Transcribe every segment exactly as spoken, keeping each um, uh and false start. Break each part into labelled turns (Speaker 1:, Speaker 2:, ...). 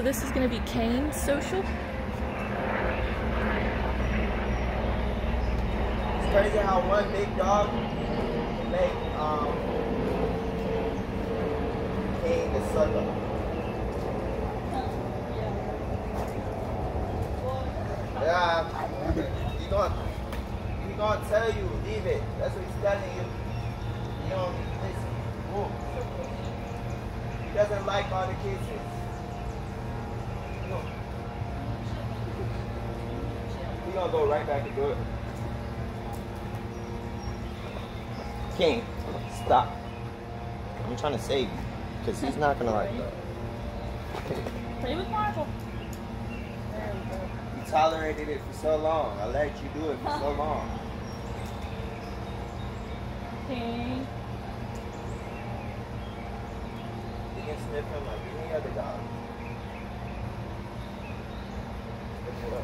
Speaker 1: So this is going to be Kane's social.
Speaker 2: It's crazy how one big dog can make um, Kane the sucker. Yeah, he's gonna, he's gonna tell you, leave it. That's what he's telling you. You don't listen. Whoa. He doesn't like all the kisses. No. He's gonna go right back to good. King, stop. I'm trying to save you, because he's not gonna like that.
Speaker 1: Play with Marvel. There we go.
Speaker 2: You tolerated it for so long. I let you do it for so long.
Speaker 1: Kane.
Speaker 2: You can sniff him like any other dog. Look it up.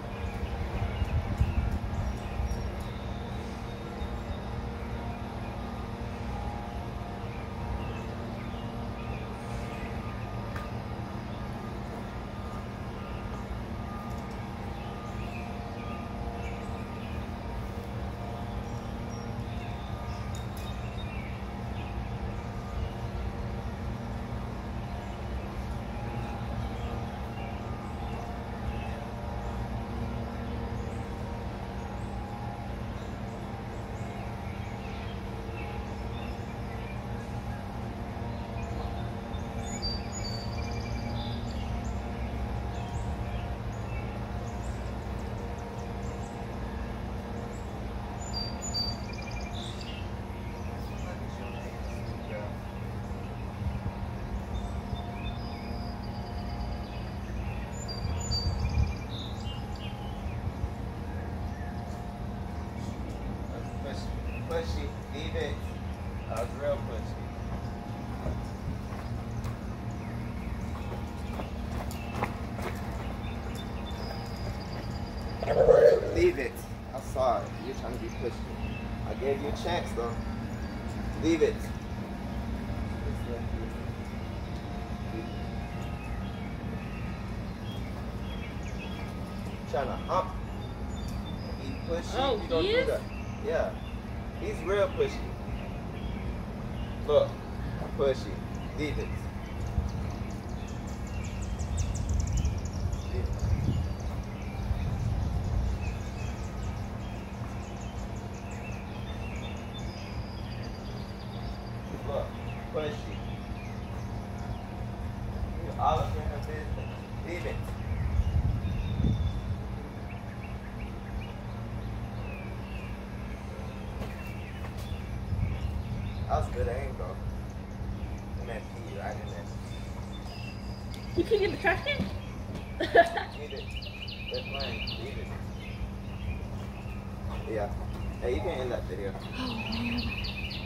Speaker 2: Pushy, leave it. That was real pushy. Leave it. I'm sorry. You're trying to be pushy. I gave you a chance though. Leave it. Trying to hump. Be pushy.
Speaker 1: Oh,
Speaker 2: you don't
Speaker 1: he
Speaker 2: do
Speaker 1: is?
Speaker 2: that. Yeah. He's real pushy. Look, pushy. Leave it. Leave it. Look, pushy. You're all up in her business. Leave it. That was good aim, bro. I meant pee right in there.
Speaker 1: You can get the trash can?
Speaker 2: Leave it. That's mine. Leave it. Yeah. Hey, you can end that video.
Speaker 1: Oh man.